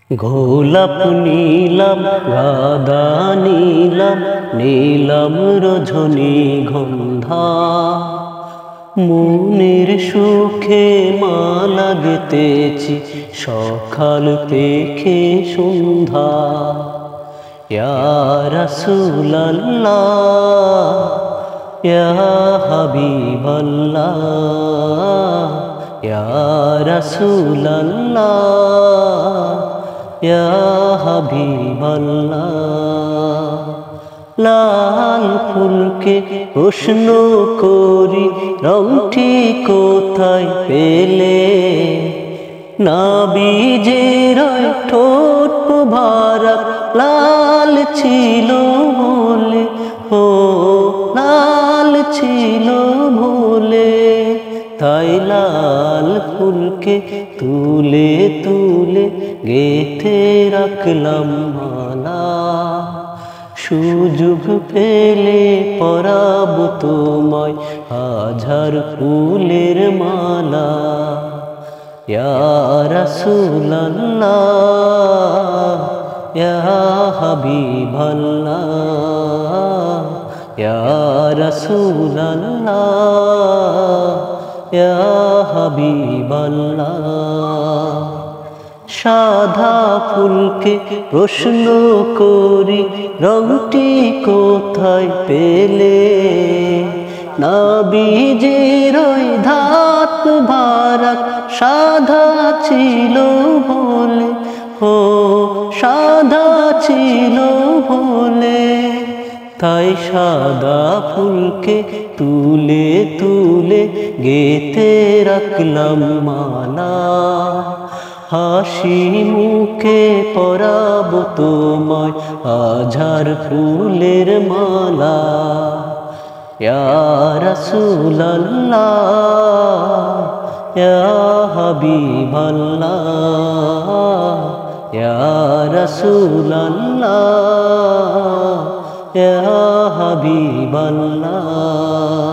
গোলাপ নীলাম গাদা নীলাম নীলাম রজনীগন্ধা মনের সুখে মালা গেতেছি সকাল থেকে সন্ধ্যা। ইয়া রাসূলাল্লাহ ইয়া হাবিবাল্লাহ ইয়া রাসূলাল্লাহ ইয়া হাবিবাল্লাহ। লাল ফুলকে প্রশ্ন করি রংটি কোথায় পেলে, নবীজির ঠোঁট মুবারক লাল ছিল বলে, ও লাল ছিল বলে, তাই লাল ফুলকে তুলে তুলে গেঁথে রাখলাম মালা। সুযোগ পেলে পরাব তোমায় হাজার ফুলের মালা। ইয়া রাসূলাল্লাহ ইয়া হাবিবাল্লাহ ইয়া রাসূলাল্লাহ ইয়া হাবিবাল্লাহ। সাদা ফুলকে প্রশ্ন করি রংটি কোথায় পেলে, নবীজির ধাত মুবারক সাদা ছিল বলে, ও সাদা ছিল বলে, তাই সাদা ফুলকে তুলে তুলে গেঁথে রাখলাম মালা। হাসি মুখে পরাব তোমায় হাজার ফুলের মালা। ইয়া রাসূলাল্লাহ ইয়া হাবিবাল্লাহ ইয়া রাসূলাল্লাহ ইয়া হাবিবাল্লাহ।